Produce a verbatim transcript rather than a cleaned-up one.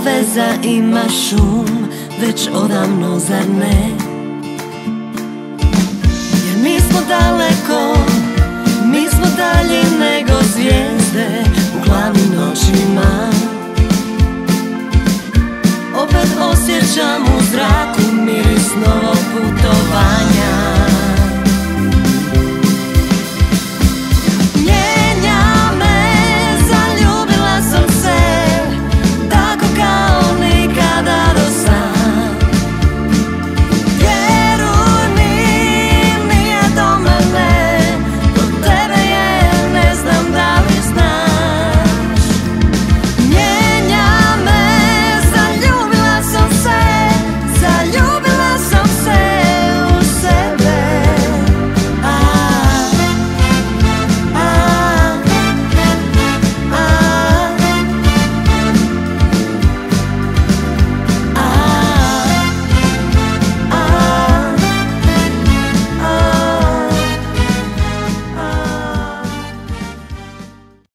veza ima šum, već odavno, zar ne? Jer mi smo daleko, mi smo dalji nego zvijezde u glavnim noćima. Opet osjećam u zraku miris novog putovanja.